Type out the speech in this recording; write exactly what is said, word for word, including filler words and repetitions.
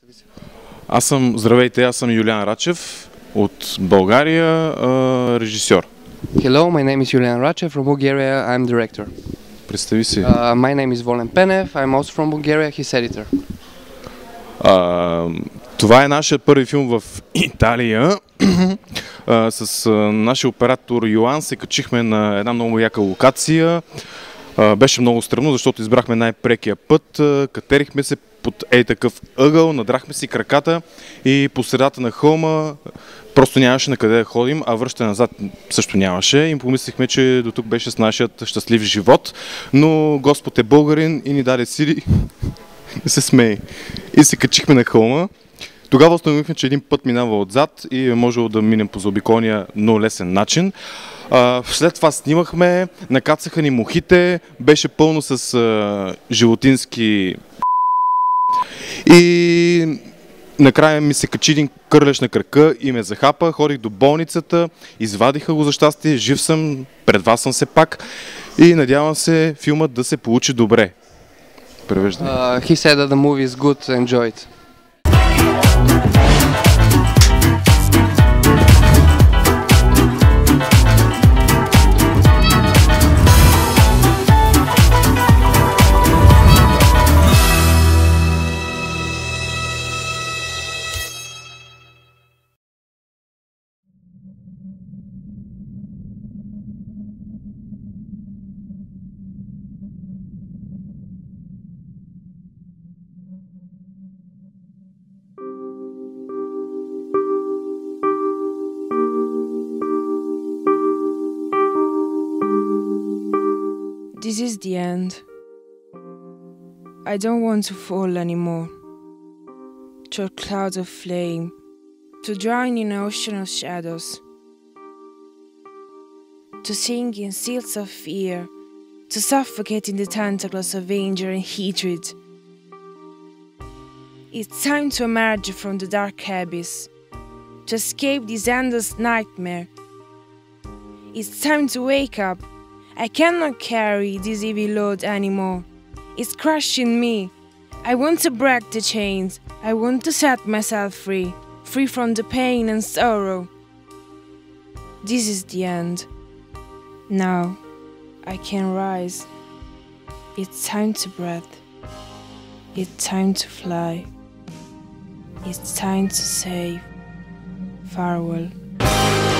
Аз съм, здравейте, аз съм Юлиан Рачев от България, режисьор. Hello, my name is Julian Rachev from Bulgaria. I'm director. Представи се. Uh, my name is Volen Penev. I'm also from Bulgaria. He's editor. Uh, това е нашия първи филм в Италия. uh, с uh, нашия оператор Йоан се качихме на една много яка локация. Uh, беше много странно, защото избрахме най-прекия път. Uh, катерихме се под ей такъв ъгъл, надрахме си краката и по средата на хълма просто нямаше на къде да ходим, а връщане назад също нямаше. И помислихме, че до тук беше с нашият щастлив живот, но Господ е българин и ни даде сили да се смее. И се качихме на хълма. Тогава установихме, че един път минава отзад и е можело да минем по заобиколния, но лесен начин. След това снимахме, накацаха ни мухите, беше пълно с а, животински и накрая ми се качи един кърлеж на кръка и ме захапа, ходих до болницата, извадиха го за щастие, жив съм, пред вас съм се пак и надявам се филмът да се получи добре. Превеждане. Uh, he said that the movie is good, enjoy it. This is the end. I don't want to fall anymore, to a cloud of flame, to drown in an ocean of shadows, to sink in seals of fear, to suffocate in the tentacles of anger and hatred. It's time to emerge from the dark abyss, to escape this endless nightmare. It's time to wake up. I cannot carry this heavy load anymore. It's crushing me. I want to break the chains. I want to set myself free, free from the pain and sorrow. This is the end. Now I can rise. It's time to breathe. It's time to fly. It's time to say farewell.